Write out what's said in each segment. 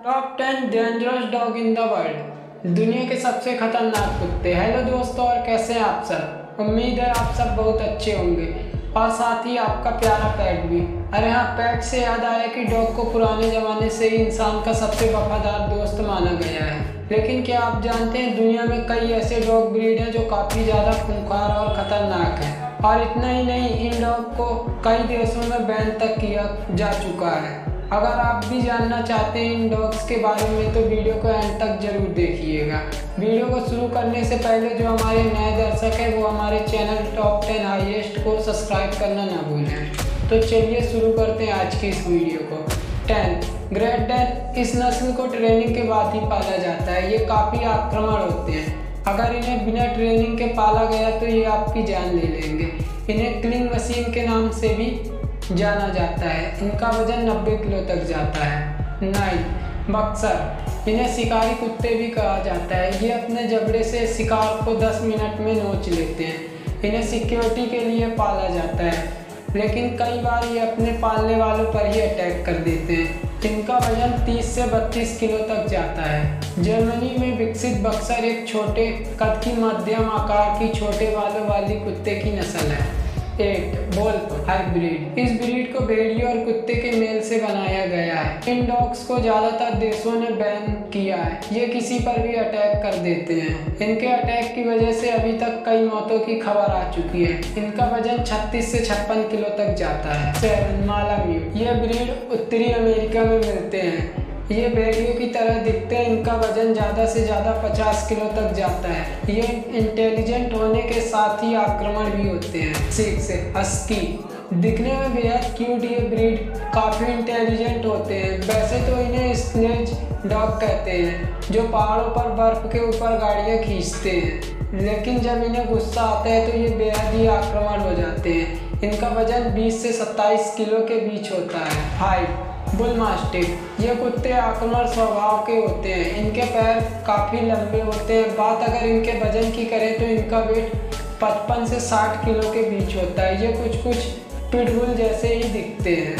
Top 10 dangerous dog in the world, दुनिया के सबसे खतरनाक कुत्ते। हेलो दोस्तों, और कैसे हैं आप सब। उम्मीद है आप सब बहुत अच्छे होंगे और साथ ही आपका प्यारा पेट भी। अरे हाँ, पेट से याद आया कि डॉग को पुराने ज़माने से ही इंसान का सबसे वफादार दोस्त माना गया है। लेकिन क्या आप जानते हैं, दुनिया में कई ऐसे डॉग ब्रीड हैं जो काफ़ी ज़्यादा खूंखार और ख़तरनाक हैं। और इतना ही नहीं, इन डॉग को कई देशों में बैन तक किया जा चुका है। अगर आप भी जानना चाहते हैं इन डॉग्स के बारे में तो वीडियो को एंड तक जरूर देखिएगा। वीडियो को शुरू करने से पहले जो हमारे नए दर्शक हैं वो हमारे चैनल टॉप 10 हाईएस्ट को सब्सक्राइब करना ना भूलें। तो चलिए शुरू करते हैं आज की इस वीडियो को। 10 ग्रेट डैन। इस नस्ल को ट्रेनिंग के बाद ही पाला जाता है। ये काफ़ी आक्रामक होते हैं। अगर इन्हें बिना ट्रेनिंग के पाला गया तो ये आपकी जान ले लेंगे। इन्हें किलिंग मशीन के नाम से भी जाना जाता है। इनका वजन 90 किलो तक जाता है। 9 बक्सर। इन्हें शिकारी कुत्ते भी कहा जाता है। ये अपने जबड़े से शिकार को 10 मिनट में नोच लेते हैं। इन्हें सिक्योरिटी के लिए पाला जाता है, लेकिन कई बार ये अपने पालने वालों पर ही अटैक कर देते हैं। इनका वजन 30 से 32 किलो तक जाता है। जर्मनी में विकसित बक्सर एक छोटे कद की मध्यम आकार की छोटे बालों वाली कुत्ते की नस्ल है। 8 वोल्फ हाइब्रिड। इस ब्रीड को भेड़िए और कुत्ते के मेल से बनाया गया है। इन डॉग्स को ज़्यादातर देशों ने बैन किया है। ये किसी पर भी अटैक कर देते हैं। इनके अटैक की वजह से अभी तक कई मौतों की खबर आ चुकी है। इनका वजन 36 से 56 किलो तक जाता है। 7 मालाम्यूट। ये ब्रीड उत्तरी अमेरिका में मिलते हैं। ये भेड़ियों की तरह दिखते हैं। इनका वजन ज़्यादा से ज़्यादा 50 किलो तक जाता है। ये इंटेलिजेंट होने के साथ ही आक्रमण भी होते हैं। 6 हस्की। दिखने में बेहद क्यूट ये ब्रीड काफ़ी इंटेलिजेंट होते हैं। वैसे तो इन्हें स्लेज डॉग कहते हैं, जो पहाड़ों पर बर्फ़ के ऊपर गाड़ियाँ खींचते हैं। लेकिन जब इन्हें गुस्सा आता है तो ये बेहद ही आक्रामक हो जाते हैं। इनका वजन 20 से 27 किलो के बीच होता है। 5 बुल मास्टिफ। ये कुत्ते आक्रामक स्वभाव के होते हैं। इनके पैर काफ़ी लंबे होते हैं। बात अगर इनके वजन की करें तो इनका वेट 55 से 60 किलो के बीच होता है। ये कुछ पिटबुल जैसे ही दिखते हैं।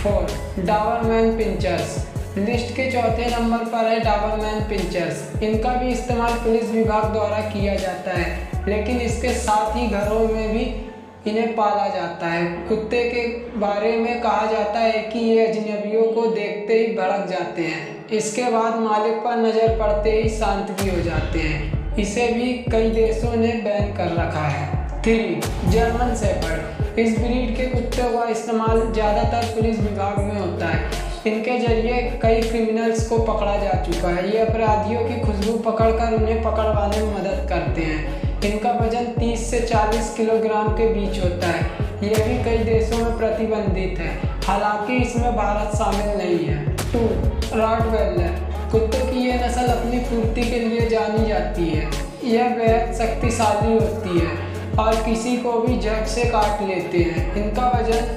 4 डॉबरमैन पिंचर्स। लिस्ट के चौथे नंबर पर है डॉबरमैन पिंचर्स। इनका भी इस्तेमाल पुलिस विभाग द्वारा किया जाता है, लेकिन इसके साथ ही घरों में भी इन्हें पाला जाता है। कुत्ते के बारे में कहा जाता है कि ये अजनबियों को देखते ही भड़क जाते हैं। इसके बाद मालिक पर नज़र पड़ते ही शांत भी हो जाते हैं। इसे भी कई देशों ने बैन कर रखा है। 3 जर्मन शेफर्ड। इस ब्रीड के कुत्तों का इस्तेमाल ज़्यादातर पुलिस विभाग में होता है। इनके जरिए कई क्रिमिनल्स को पकड़ा जा चुका है। ये अपराधियों की खुशबू पकड़कर उन्हें पकड़वाने में मदद करते हैं। इनका वजन 30 से 40 किलोग्राम के बीच होता है। यह भी कई देशों में प्रतिबंधित है, हालांकि इसमें भारत शामिल नहीं है। 2 रॉटवेलर। कुत्तों की यह नस्ल अपनी फुर्ती के लिए जानी जाती है। यह बेहद शक्तिशाली होती है और किसी को भी झट से काट लेते हैं। इनका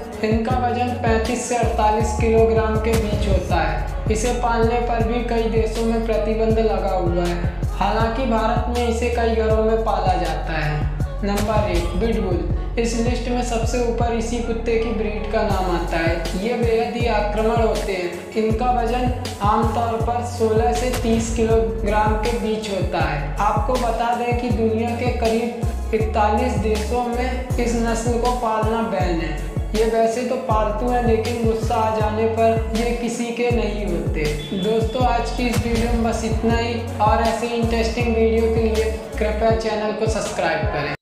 वजन 35 से 48 किलोग्राम के बीच होता है। इसे पालने पर भी कई देशों में प्रतिबंध लगा हुआ है, हालांकि भारत में इसे कई घरों में पाला जाता है। Number 1 pitbull. इस लिस्ट में सबसे ऊपर इसी कुत्ते की ब्रीड का नाम आता है। ये बेहद ही आक्रामक होते हैं। इनका वजन आमतौर पर 16 से 30 किलोग्राम के बीच होता है। आपको बता दें कि दुनिया के करीब 41 देशों में इस नस्ल को पालना बैन है। ये वैसे तो पालतू हैं, लेकिन गुस्सा आ जाने पर ये किसी के नहीं होते। दोस्तों, आज की इस वीडियो में बस इतना ही, और ऐसे इंटरेस्टिंग वीडियो के लिए कृपया चैनल को सब्सक्राइब करें।